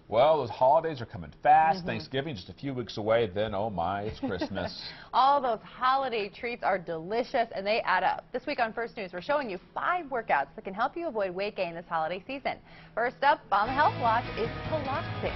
Well, those holidays are coming fast. Thanksgiving just a few weeks away. Then, oh my, it's Christmas. All those holiday treats are delicious, and they add up. This week on First News, we're showing you 5 workouts that can help you avoid weight gain this holiday season. First up on the Health Watch is Piloxing.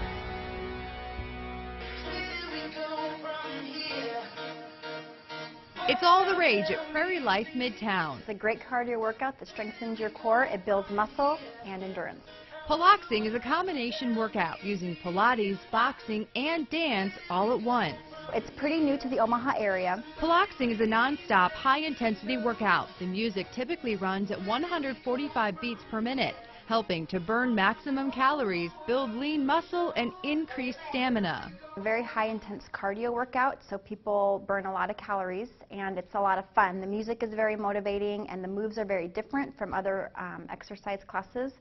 It's all the rage at Prairie Life Midtown. It's a great cardio workout that strengthens your core. It builds muscle and endurance. Piloxing is a combination workout using Pilates, boxing, and dance all at once. It's pretty new to the Omaha area. Piloxing is a non-stop, high-intensity workout. The music typically runs at 145 beats per minute, helping to burn maximum calories, build lean muscle, and increase stamina. A very high-intense cardio workout, so people burn a lot of calories, and it's a lot of fun. The music is very motivating, and the moves are very different from other exercise classes.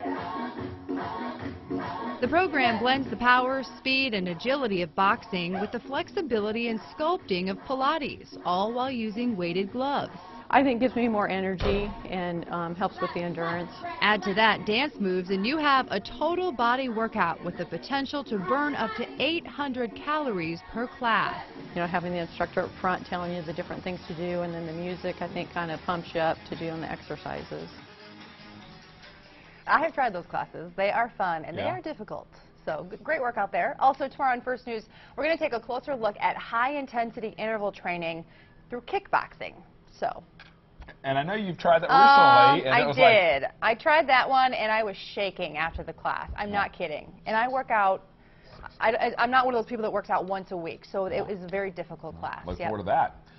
The program blends the power, speed, and agility of boxing with the flexibility and sculpting of Pilates, all while using weighted gloves. I think it gives me more energy and helps with the endurance. Add to that dance moves and you have a total body workout with the potential to burn up to 800 calories per class. You know, having the instructor up front telling you the different things to do, and then the music, I think, kind of pumps you up to doing the exercises. I have tried those classes. They are fun and they are difficult. So great workout there. Also tomorrow on First News, we're going to take a closer look at high-intensity interval training through kickboxing. And I know you've tried that recently. And I did. I tried that one, and I was shaking after the class. I'm not kidding. And I work out. I'm not one of those people that works out once a week, so it was a very difficult class. Look forward to that.